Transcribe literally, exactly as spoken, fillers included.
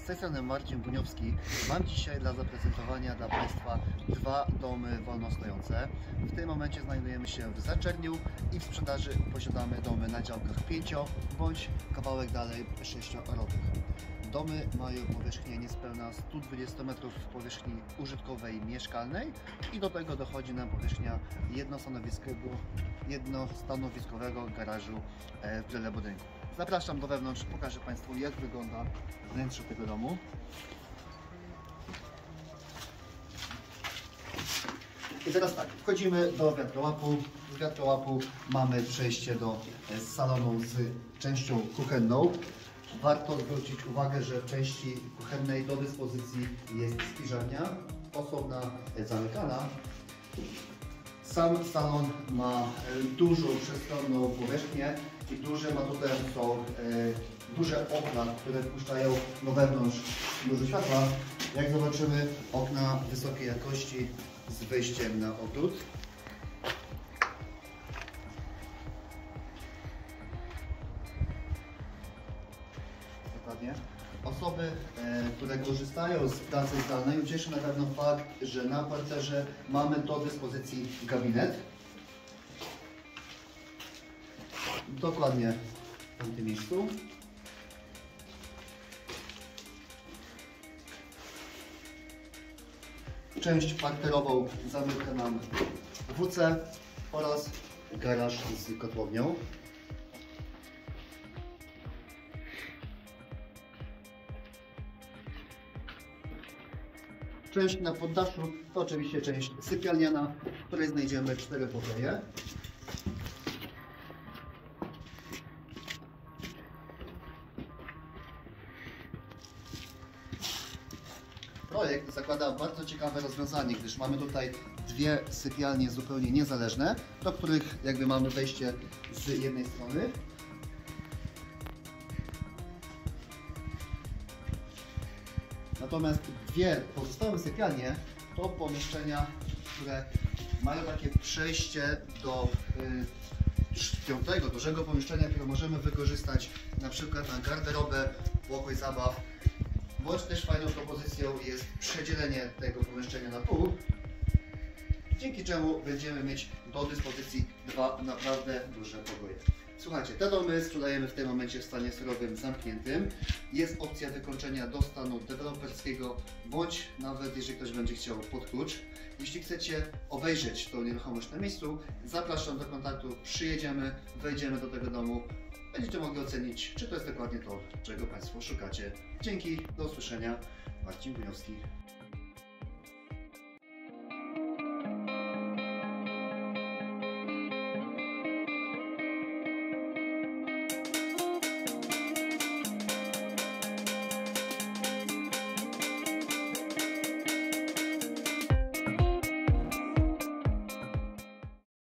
z tej strony Marcin Buniowski. Mam dzisiaj dla zaprezentowania dla Państwa dwa domy wolnostojące. W tym momencie znajdujemy się w Zaczerniu i w sprzedaży posiadamy domy na działkach pięcio bądź kawałek dalej sześciorowych. Domy mają powierzchnię niespełna sto dwadzieścia metrów powierzchni użytkowej mieszkalnej i do tego dochodzi nam powierzchnia jednostanowiskowego, jednostanowiskowego garażu w tyle budynku. Zapraszam do wewnątrz, pokażę Państwu, jak wygląda wnętrze tego domu. I teraz tak, wchodzimy do wiatrołapu. Z wiatrołapu mamy przejście do salonu z częścią kuchenną. Warto zwrócić uwagę, że w części kuchennej do dyspozycji jest spiżarnia, osobna zamykana. Sam salon ma dużą przestronną powierzchnię i duże, ma tutaj są e, duże okna, które wpuszczają do wewnątrz dużo światła. Jak zobaczymy, okna wysokiej jakości z wyjściem na ogród. Dokładnie. Osoby, e, które korzystają z pracy zdalnej, ucieszy na pewno fakt, że na parterze mamy do dyspozycji gabinet. Dokładnie w tamtym miejscu. Część parterową zamyka nam W C oraz garaż z kotłownią. Część na poddaszu to oczywiście część sypialniana, w której znajdziemy cztery pokoje. Projekt zakłada bardzo ciekawe rozwiązanie, gdyż mamy tutaj dwie sypialnie zupełnie niezależne, do których jakby mamy wejście z jednej strony. Natomiast dwie pozostałe sypialnie to pomieszczenia, które mają takie przejście do y, piątego, dużego pomieszczenia, które możemy wykorzystać na przykład na garderobę, pokój zabaw, bądź też fajną propozycją jest przedzielenie tego pomieszczenia na pół, dzięki czemu będziemy mieć do dyspozycji dwa naprawdę duże pokoje. Słuchajcie, te domy sprzedajemy w tym momencie w stanie surowym zamkniętym. Jest opcja wykończenia do stanu deweloperskiego, bądź nawet jeżeli ktoś będzie chciał pod klucz. Jeśli chcecie obejrzeć tą nieruchomość na miejscu, zapraszam do kontaktu, przyjedziemy, wejdziemy do tego domu. Będziecie mogli ocenić, czy to jest dokładnie to, czego Państwo szukacie. Dzięki, do usłyszenia. Marcin Buniowski.